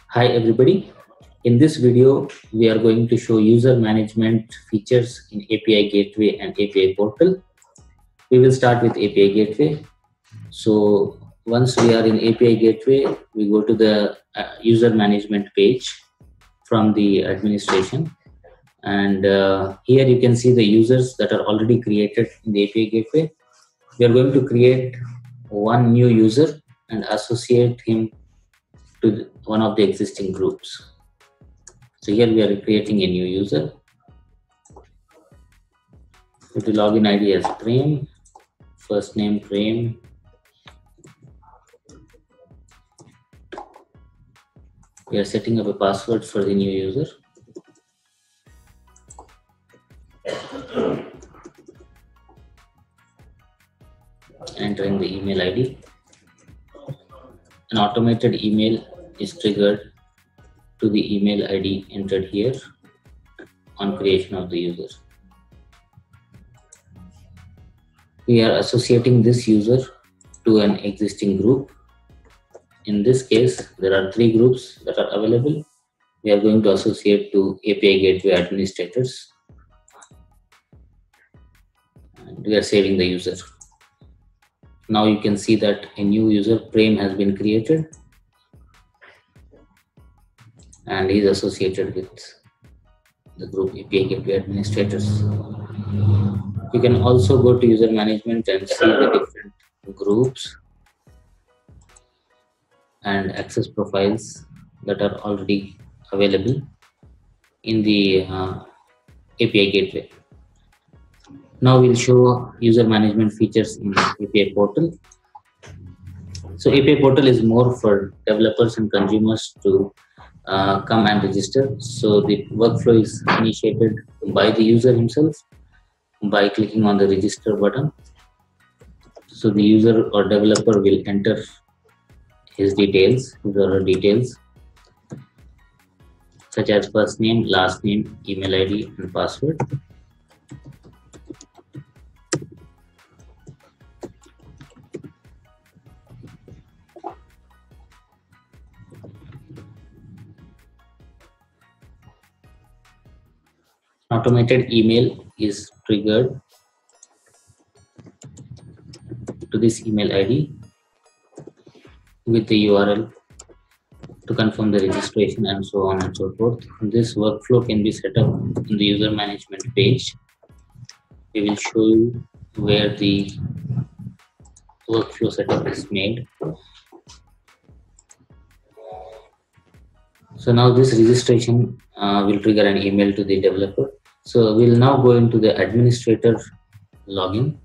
Hi everybody. In this video, we are going to show user management features in API Gateway and API Portal. We will start with API Gateway. So once we are in API Gateway, we go to the user management page from the administration. And here you can see the users that are already created in the API Gateway. We are going to create one new user and associate him to one of the existing groups. So here we are creating a new user. Put the login ID as Prem, first name Prem, we are setting up a password for the new user. Entering the email ID. An automated email is triggered to the email ID entered here on creation of the user. We are associating this user to an existing group. In this case, there are 3 groups that are available. We are going to associate to API Gateway administrators. And we are saving the user. Now you can see that a new user, Prem, has been created. And is associated with the group API Gateway administrators. You can also go to user management and see the different groups and access profiles that are already available in the API Gateway. Now we'll show user management features in API Portal. So API Portal is more for developers and consumers to come and register. So the workflow is initiated by the user himself by clicking on the register button. So the user or developer will enter his details, his or her details, such as first name, last name, email ID, and password. Automated email is triggered to this email ID with the URL to confirm the registration and so on and so forth. This workflow can be set up in the user management page. We will show you where the workflow setup is made. So now this registration will trigger an email to the developer. So we'll now go into the administrator login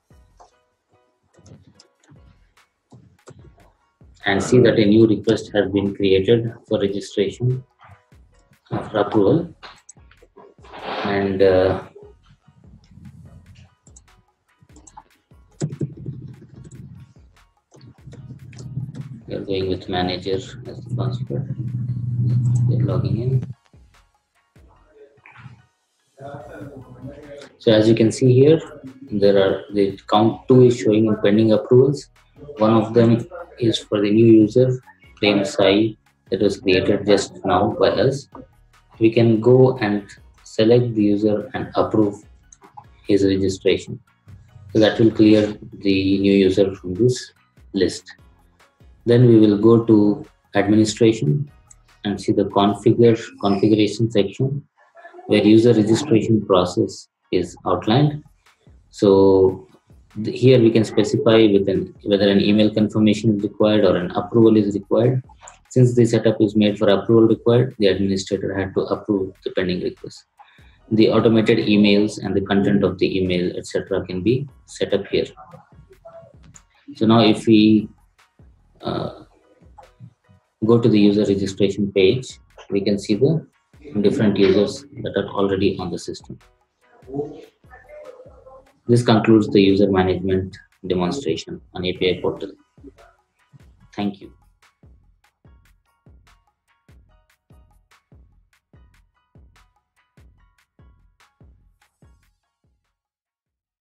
and see that a new request has been created for registration for approval. And we are going with manager as the password. We are logging in. So as you can see here, the count 2 is showing in pending approvals. One of them is for the new user, Prem Sai, that was created just now by us. We can go and select the user and approve his registration. So that will clear the new user from this list. Then we will go to administration and see the configuration section where user registration process is outlined. So here we can specify whether an email confirmation is required or an approval is required. Since the setup is made for approval required, the administrator had to approve the pending request. The automated emails and the content of the email, etc., can be set up here. So now if we go to the user registration page, we can see the different users that are already on the system. This concludes the user management demonstration on API Portal. Thank you.